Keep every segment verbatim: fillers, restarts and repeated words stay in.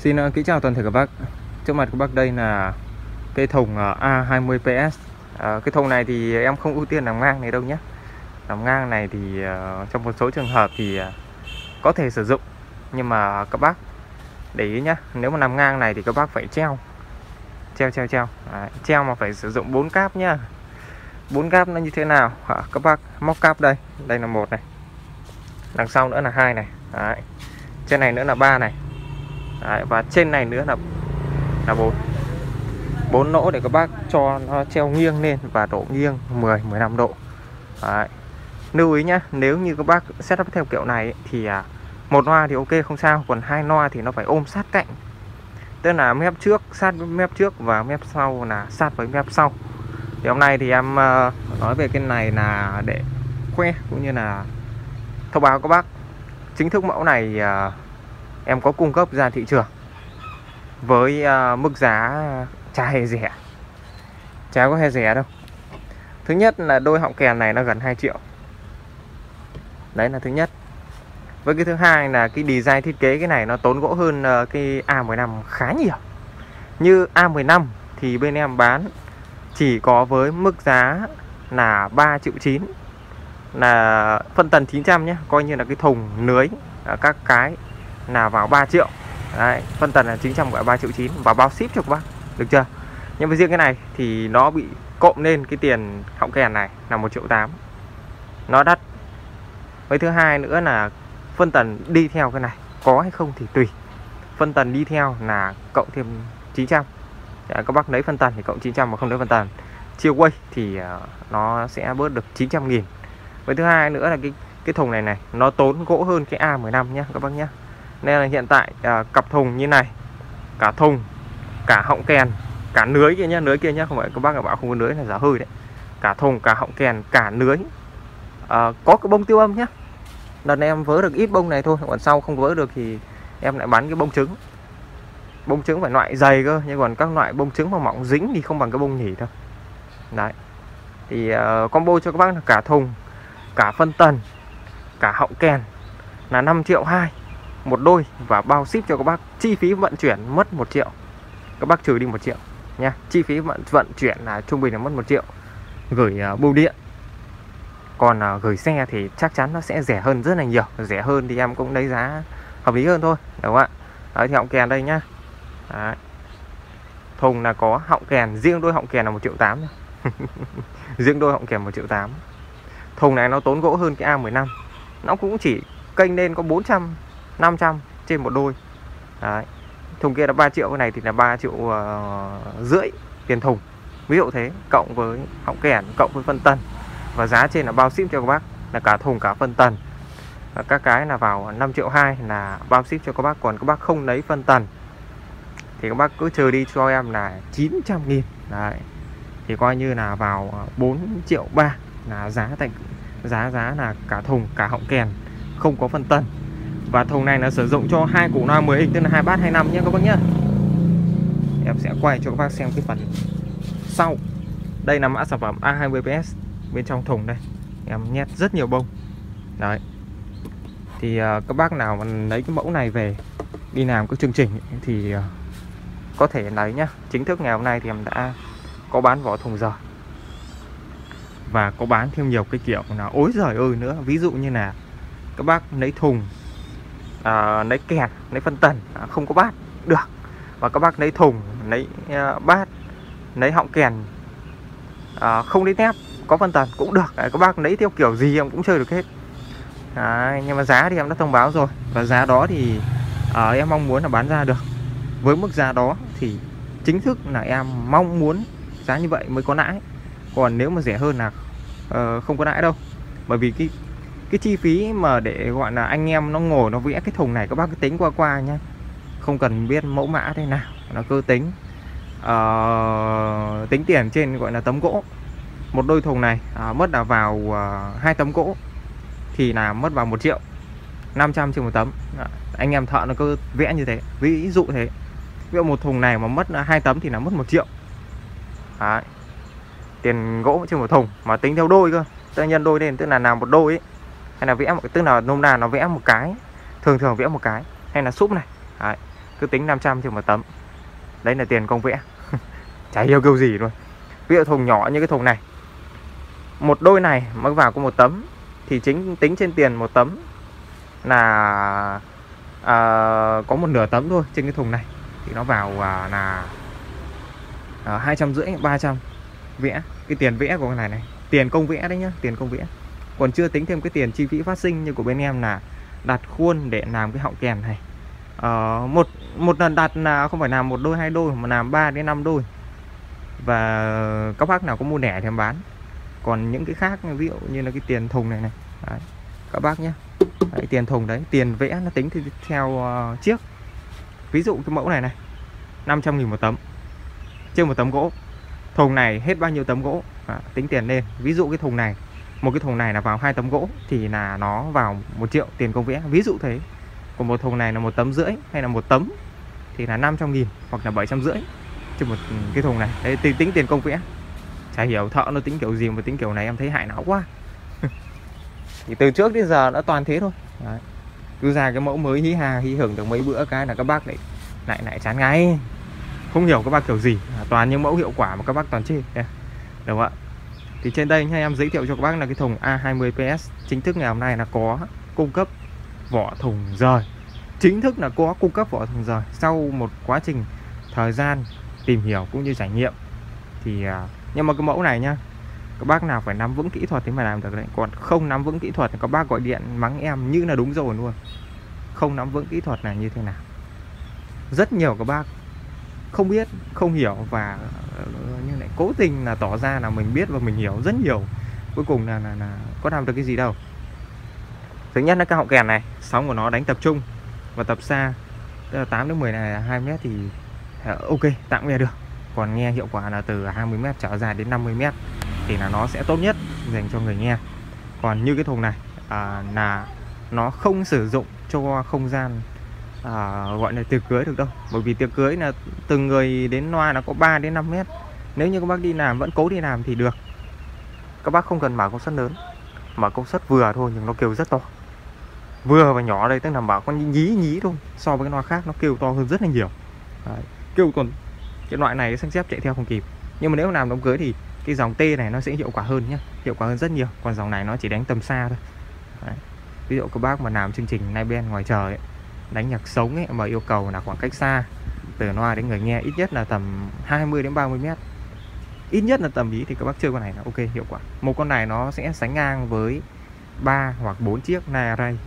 Xin uh, kính chào toàn thể các bác. Trước mặt các bác đây là cây thùng uh, A hai mươi P S. uh, Cái thùng này thì em không ưu tiên làm ngang này đâu nhé. Làm ngang này thì uh, trong một số trường hợp thì uh, có thể sử dụng, nhưng mà các bác để ý nhé, nếu mà làm ngang này thì các bác phải treo Treo treo treo Đấy, treo mà phải sử dụng bốn cáp nhá. Bốn cáp nó như thế nào? À, các bác móc cáp đây, đây là một này, đằng sau nữa là hai này. Đấy. Trên này nữa là ba này. Đấy, và trên này nữa là là bốn bốn lỗ để các bác cho nó treo nghiêng lên và độ nghiêng mười mười lăm độ. Đấy. Lưu ý nhá, nếu như các bác setup theo kiểu này thì à, một loa thì ok không sao, còn hai loa thì nó phải ôm sát cạnh, tức là mép trước sát với mép trước và mép sau là sát với mép sau. Thì hôm nay thì em uh, nói về cái này là để khoe cũng như là thông báo các bác chính thức mẫu này uh, em có cung cấp ra thị trường với uh, mức giá chả hề rẻ, chả có hề rẻ đâu. Thứ nhất là đôi họng kèn này nó gần hai triệu, đấy là thứ nhất. Với cái thứ hai là cái design thiết kế cái này nó tốn gỗ hơn uh, cái A mười lăm khá nhiều. Như A mười lăm thì bên em bán chỉ có với mức giá là ba triệu chín, là phân tần chín trăm nhé, coi như là cái thùng lưới các cái là vào ba triệu. Đấy, phân tần là chín trăm gọi ba triệu chín và bao ship cho các bác, được chưa? Nhưng với riêng cái này thì nó bị cộng lên cái tiền họng kèn này là một triệu tám, nó đắt. Với thứ hai nữa là phân tần đi theo cái này có hay không thì tùy. Phân tần đi theo là cộng thêm chín trăm. Đấy, các bác lấy phân tần thì cộng chín trăm, mà không lấy phân tần chiêu quay thì uh, nó sẽ bớt được chín trăm nghìn. Với thứ hai nữa là cái cái thùng này này nó tốn gỗ hơn cái A mười lăm nhé các bác nhé. Nên là hiện tại uh, cặp thùng như này, cả thùng, cả họng kèn, cả lưới kia nhá, lưới kia nhá, không phải các bác là bảo không có lưới là giả hơi đấy. Cả thùng, cả họng kèn, cả lưới uh, có cái bông tiêu âm nhá. Lần này em vớ được ít bông này thôi, còn sau không vớ được thì em lại bán cái bông trứng. Bông trứng phải loại dày cơ, nhưng còn các loại bông trứng mà mỏng dính thì không bằng cái bông nhỉ đâu. Đấy. Thì uh, combo cho các bác là cả thùng, cả phân tần, cả họng kèn là năm triệu hai một đôi, và bao ship cho các bác. Chi phí vận chuyển mất một triệu, các bác trừ đi một triệu nha. Chi phí vận vận chuyển là trung bình là mất một triệu gửi uh, bưu điện. Còn uh, gửi xe thì chắc chắn nó sẽ rẻ hơn rất là nhiều. Rẻ hơn thì em cũng lấy giá hợp lý hơn thôi, đúng không ạ? Đấy, thì họng kèn đây nhá. Đấy. Thùng là có họng kèn, riêng đôi họng kèn là một triệu tám. Riêng đôi họng kèn một triệu tám. Thùng này nó tốn gỗ hơn cái A mười lăm, nó cũng chỉ kênh lên có bốn trăm năm trăm trên một đôi. Đấy. Thùng kia là ba triệu, cái này thì là ba triệu uh, rưỡi tiền thùng, ví dụ thế, cộng với họng kèn, cộng với phân tần, và giá trên là bao ship cho các bác là cả thùng cả phân tần. Và các cái là vào năm triệu hai là bao ship cho các bác. Còn các bác không lấy phân tần thì các bác cứ trừ đi cho em là chín trăm nghìn. Đấy. Thì coi như là vào bốn triệu ba là giá thành giá giá là cả thùng cả họng kèn không có phân tần. Và thùng này nó sử dụng cho hai củ loa mười inch, tức là hai bass hai năm nhé các bác nhé. Em sẽ quay cho các bác xem cái phần sau. Đây là mã sản phẩm A hai mươi P S. Bên trong thùng đây em nhét rất nhiều bông. Đấy. Thì uh, các bác nào mà lấy cái mẫu này về đi làm các chương trình ấy, thì uh, có thể lấy nhá. Chính thức ngày hôm nay thì em đã có bán vỏ thùng rồi, và có bán thêm nhiều cái kiểu là ối giời ơi nữa. Ví dụ như là các bác lấy thùng, à, lấy kèn, lấy phân tần à, không có bát được. Và các bác lấy thùng, lấy uh, bát, lấy họng kèn à, không lấy nép, có phân tần cũng được. Đấy, các bác lấy theo kiểu gì em cũng chơi được hết. Đấy, nhưng mà giá thì em đã thông báo rồi, và giá đó thì uh, em mong muốn là bán ra được. Với mức giá đó thì chính thức là em mong muốn giá như vậy mới có lãi. Còn nếu mà rẻ hơn là uh, không có lãi đâu. Bởi vì cái cái chi phí mà để gọi là anh em nó ngồi nó vẽ cái thùng này, các bác cứ tính qua qua nhá, không cần biết mẫu mã thế nào, nó cứ tính uh, tính tiền trên gọi là tấm gỗ. Một đôi thùng này uh, mất là vào uh, hai tấm gỗ thì là mất vào một triệu năm trăm trên một tấm. Đó. Anh em thợ nó cứ vẽ như thế, ví dụ thế. Ví dụ một thùng này mà mất hai tấm thì là mất một triệu. Đấy. Tiền gỗ trên một thùng mà tính theo đôi cơ, tức là nhân đôi lên, tức là làm một đôi ấy, hay là vẽ một, tức là nôm na nó vẽ một cái, thường thường vẽ một cái, hay là súp này. Đấy. cứ tính năm trăm trên một tấm. Đấy là tiền công vẽ. Chả hiểu kiểu gì luôn. Ví dụ thùng nhỏ như cái thùng này, một đôi này mới vào có một tấm, thì chính tính trên tiền một tấm là à, có một nửa tấm thôi trên cái thùng này, thì nó vào à, là à, hai trăm rưỡi ba trăm vẽ. Cái tiền vẽ của cái này này, tiền công vẽ đấy nhá, tiền công vẽ. Còn chưa tính thêm cái tiền chi phí phát sinh như của bên em là đặt khuôn để làm cái họng kèn này. à, một một lần đặt là không phải làm một đôi hai đôi mà làm ba đến năm đôi, và các bác nào có mua lẻ thì em bán. Còn những cái khác ví dụ như là cái tiền thùng này này đấy, các bác nhé, đấy, tiền thùng đấy, tiền vẽ nó tính theo uh, chiếc. Ví dụ cái mẫu này này năm trăm nghìn một tấm trên một tấm gỗ. Thùng này hết bao nhiêu tấm gỗ à, tính tiền lên. Ví dụ cái thùng này, một cái thùng này là vào hai tấm gỗ thì là nó vào một triệu tiền công vẽ, ví dụ thế. Còn một thùng này là một tấm rưỡi hay là một tấm thì là năm trăm nghìn hoặc là bảy trăm rưỡi trên một cái thùng này. Đấy, tính, tính tiền công vẽ. Chả hiểu thợ nó tính kiểu gì mà tính kiểu này em thấy hại não quá. Thì từ trước đến giờ đã toàn thế thôi. Đấy. Cứ ra cái mẫu mới hí hà hí hưởng được mấy bữa cái là các bác lại lại lại chán ngay. Không hiểu các bác kiểu gì, à, toàn những mẫu hiệu quả mà các bác toàn chê. Được không ạ? Thì trên đây nha, em giới thiệu cho các bác là cái thùng A hai mươi P S chính thức ngày hôm nay là có cung cấp vỏ thùng rời. Chính thức là có cung cấp vỏ thùng rời sau một quá trình thời gian tìm hiểu cũng như trải nghiệm. Thì nhưng mà cái mẫu này nhá, các bác nào phải nắm vững kỹ thuật thì mà làm được đấy. Còn không nắm vững kỹ thuật thì các bác gọi điện mắng em như là đúng rồi luôn. Không nắm vững kỹ thuật là như thế nào. Rất nhiều các bác không biết, không hiểu và như này cố tình là tỏ ra là mình biết và mình hiểu rất nhiều. Cuối cùng là, là, là có làm được cái gì đâu. Thứ nhất là cái họng kèn này, sóng của nó đánh tập trung và tập xa, tức là tám đến mười này là hai mét thì ok, tạm nghe được. Còn nghe hiệu quả là từ hai mươi mét trở ra đến năm mươi mét thì là nó sẽ tốt nhất dành cho người nghe. Còn như cái thùng này à, là nó không sử dụng cho không gian à, gọi là tiệc cưới được đâu. Bởi vì tiệc cưới là từng người đến loa nó có ba đến năm mét. Nếu như các bác đi làm vẫn cố đi làm thì được. Các bác không cần mở công suất lớn, mở công suất vừa thôi nhưng nó kêu rất to. Vừa và nhỏ đây tức là bảo con nhí nhí thôi. So với cái loa khác nó kêu to hơn rất là nhiều. Đấy. Kêu còn cái loại này xanh xếp chạy theo không kịp. Nhưng mà nếu làm đám cưới thì cái dòng T này nó sẽ hiệu quả hơn nhé, hiệu quả hơn rất nhiều. Còn dòng này nó chỉ đánh tầm xa thôi. Đấy. Ví dụ các bác mà làm chương trình night band ngoài trời ấy, đánh nhạc sống ấy, mà yêu cầu là khoảng cách xa từ loa đến người nghe ít nhất là tầm hai mươi đến ba mươi mét, ít nhất là tầm ý, thì các bác chơi con này là ok, hiệu quả. Một con này nó sẽ sánh ngang với ba hoặc bốn chiếc này array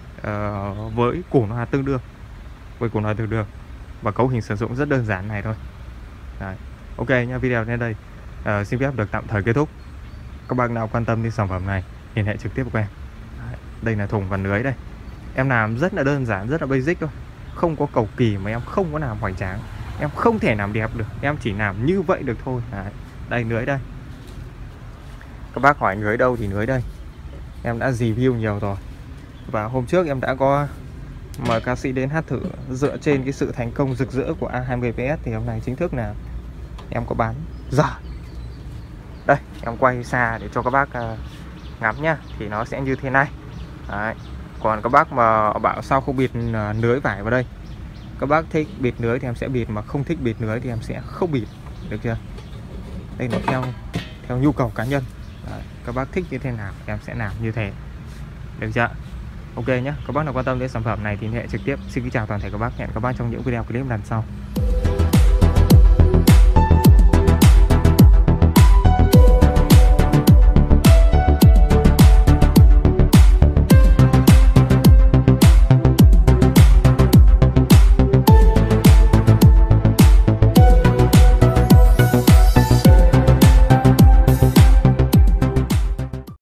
uh, với củ loa tương đương, với củ loa tương đương và cấu hình sử dụng rất đơn giản này thôi. Đấy. Ok nha, video đến đây uh, xin phép được tạm thời kết thúc. Các bạn nào quan tâm đến sản phẩm này liên hệ trực tiếp với em. Đấy. Đây là thùng và lưới đây, em làm rất là đơn giản, rất là basic thôi, không có cầu kỳ mà em không có làm hoành tráng, em không thể làm đẹp được, em chỉ làm như vậy được thôi. Đấy. Đây lưới đây, các bác hỏi lưới đâu thì lưới đây, em đã review nhiều rồi. Và hôm trước em đã có mời ca sĩ đến hát thử. Dựa trên cái sự thành công rực rỡ của A hai mươi P S thì hôm nay chính thức là em có bán giờ. Đây em quay xa để cho các bác uh, ngắm nhá, thì nó sẽ như thế này. Đấy. Còn các bác mà bảo sao không bịt uh, lưới vải vào đây, các bác thích bịt lưới thì em sẽ bịt, mà không thích bịt lưới thì em sẽ không bịt, được chưa? Đây là theo theo nhu cầu cá nhân. Đấy. Các bác thích như thế nào em sẽ làm như thế, được chưa? Ok nhé, các bác nào quan tâm đến sản phẩm này thì liên hệ trực tiếp. Xin kính chào toàn thể các bác, hẹn các bác trong những video clip lần sau.